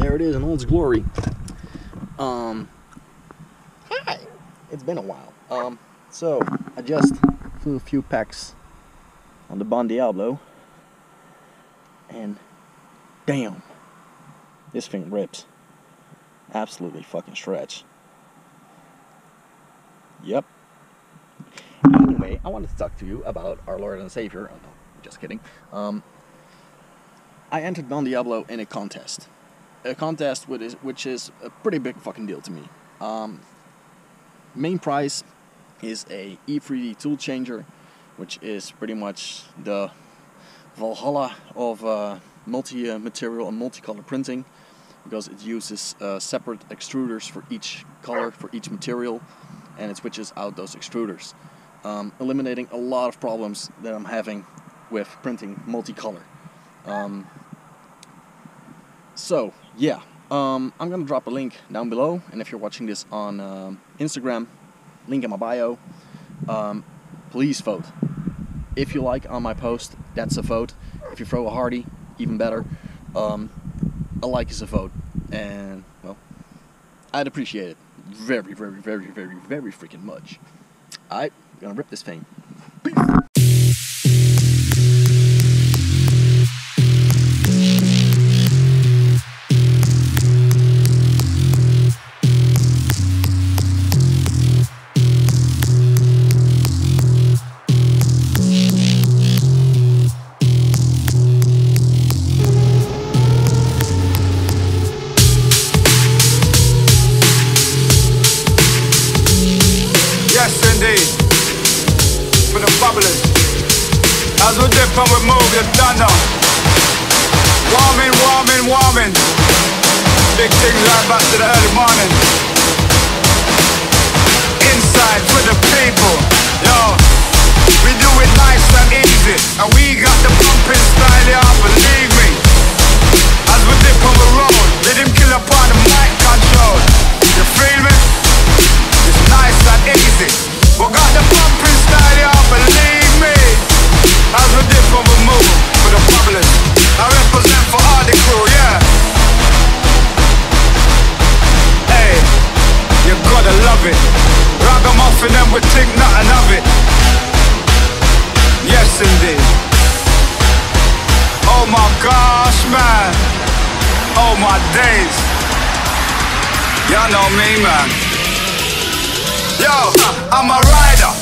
there it is in all its glory. Hi! It's been a while. So, I just flew a few packs on the Bon Diablo. And, damn. This thing rips. Absolutely fucking stretch. Yep. Anyway, I wanted to talk to you about our Lord and Savior. Oh no, just kidding. I entered Bon Diablo in a contest. A contest which is a pretty big fucking deal to me. Main prize is a E3D tool changer, which is pretty much the Valhalla of multi-material and multicolor printing, because it uses separate extruders for each color, for each material, and it switches out those extruders, eliminating a lot of problems that I'm having with printing multicolor. So yeah, I'm gonna drop a link down below, and if you're watching this on Instagram, link in my bio. Please vote. If you like on my post, that's a vote. If you throw a hearty, even better. A like is a vote, and well, I'd appreciate it very, very, very, very, very freaking much. Alright, gonna rip this thing. Peace. For the bubblers, as we dip and we move, you're done now. Warming, warming, warming. Big things right back to the early morning. Inside for the people, yo. We do it nice and easy, and we got the pumping style, yeah, believe me. As we dip on the road, let him kill upon the mic control. You feel me? It's nice and easy. We got the pumping style, y'all, believe me. As we dip on the move, for the bubblers, I represent for all the crew, yeah. Hey, you gotta love it. Ragamuffin and we think nothing of it. Yes, indeed. Oh my gosh, man. Oh my days. Y'all know me, man. Yo, I'm a rider,